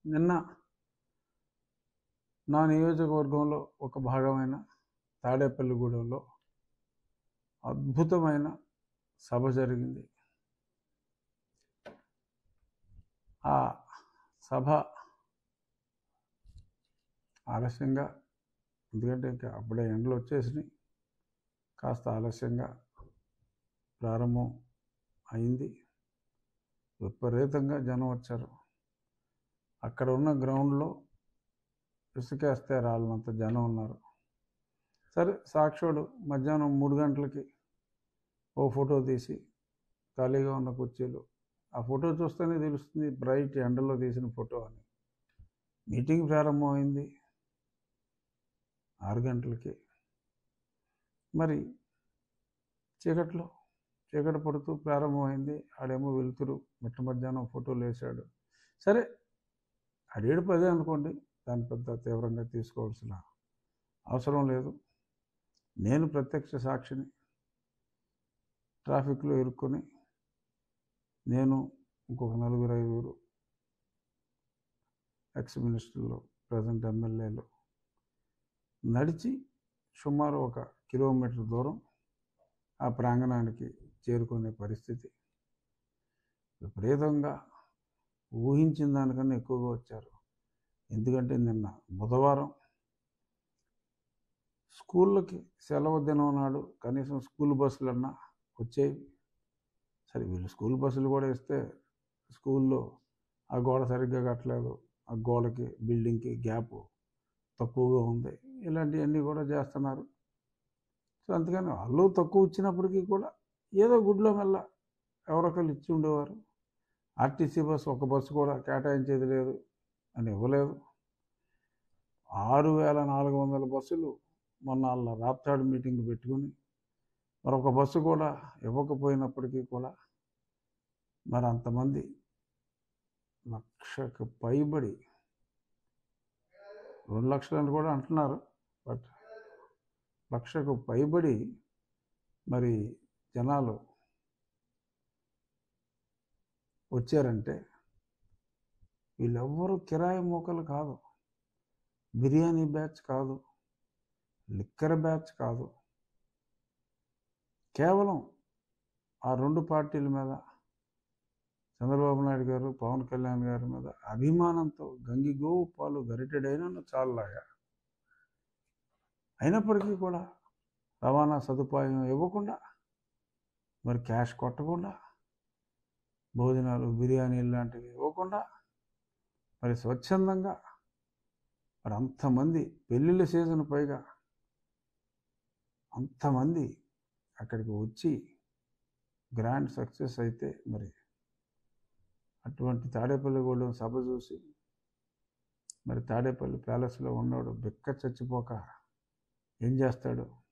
నిన్న నా నియోజకవర్గంలో ఒక భాగమైన తాడేపల్లిగూడెంలో అద్భుతమైన సభ జరిగింది. ఆ సభ ఆలస్యంగా, ఎందుకంటే ఇంకా అప్పుడే ఎండలు వచ్చేసినాయి, కాస్త ఆలస్యంగా ప్రారంభం అయింది. విపరీతంగా జనం వచ్చారు. అక్కడ ఉన్న గ్రౌండ్లో ఇసుకేస్తే రాళ్ళంత జనం ఉన్నారు. సరే, సాక్షుడు మధ్యాహ్నం 3 గంటలకి ఓ ఫోటో తీసి ఖాళీగా ఉన్న కుర్చీలు, ఆ ఫోటో చూస్తేనే తెలుస్తుంది బ్రైట్ ఎండలో తీసిన ఫోటో అని. మీటింగ్ ప్రారంభమైంది 6 గంటలకి. మరి చీకటి పడుతూ ప్రారంభమైంది. ఆడేమో వెలుతురు మిట్ట మధ్యాహ్నం ఫోటోలు వేశాడు. సరే, అడేడు పదే అనుకోండి, దాని పెద్ద తీవ్రంగా తీసుకోవాల్సిన అవసరం లేదు. నేను ప్రత్యక్ష సాక్షిని. ట్రాఫిక్లో ఇరుక్కొని నేను, ఇంకొక 4-5 ఎక్స్ మినిస్టర్లు, ప్రజెంట్ ఎమ్మెల్యేలు నడిచి సుమారు 1 కిలోమీటర్ దూరం ఆ ప్రాంగణానికి చేరుకునే పరిస్థితి. విపరీతంగా ఊహించిన దానికన్నా ఎక్కువగా వచ్చారు. ఎందుకంటే నిన్న బుధవారం, స్కూళ్ళకి సెలవు దినం నాడు కనీసం స్కూల్ బస్సులన్నా వచ్చేవి. సరే, వీళ్ళు స్కూల్ బస్సులు కూడా ఇస్తే స్కూల్లో ఆ గోడ సరిగ్గా కట్టలేదు, ఆ గోడకి బిల్డింగ్కి గ్యాప్ తక్కువగా ఉంది, ఇలాంటివన్నీ కూడా చేస్తున్నారు. సో అందుకని వాళ్ళు తక్కువ ఇచ్చినప్పటికీ కూడా ఏదో గుడ్లో మెల్ల ఎవరొకరు ఇచ్చి ఉండేవారు. ఆర్టీసీ బస్సు ఒక బస్సు కూడా కేటాయించేది లేదు అని ఇవ్వలేదు. 6400 బస్సులు మొన్న వాళ్ళ రాప్తాడు మీటింగ్ పెట్టుకుని మరొక బస్సు కూడా ఇవ్వకపోయినప్పటికీ కూడా మరి అంతమంది 1,00,000కు పైబడి, 2 లక్షలని కూడా అంటున్నారు, బట్ 1,00,000కు పైబడి మరి జనాలు వచ్చారంటే వీళ్ళెవ్వరూ కిరాయి మోకలు కాదు, బిర్యానీ బ్యాచ్ కాదు, లిక్కర్ బ్యాచ్ కాదు. కేవలం ఆ 2 పార్టీల మీద, చంద్రబాబు నాయుడు గారు, పవన్ కళ్యాణ్ గారి మీద అభిమానంతో గంగిగోవు పాలు గరిటెడైనా చాలులాగా, అయినప్పటికీ కూడా రవాణా సదుపాయం ఇవ్వకుండా, మరి క్యాష్ కొట్టకుండా, భోజనాలు బిర్యానీలు లాంటివి ఇవ్వకుండా, మరి స్వచ్ఛందంగా మరి అంతమంది, పెళ్ళిళ్ళ సీజన్ పైగా అంతమంది అక్కడికి వచ్చి గ్రాండ్ సక్సెస్ అయితే, మరి అటువంటి తాడేపల్లిగూడెం సభ చూసి మరి తాడేపల్లి ప్యాలెస్లో ఉన్నాడు బిక్క చచ్చిపోక ఏం చేస్తాడు?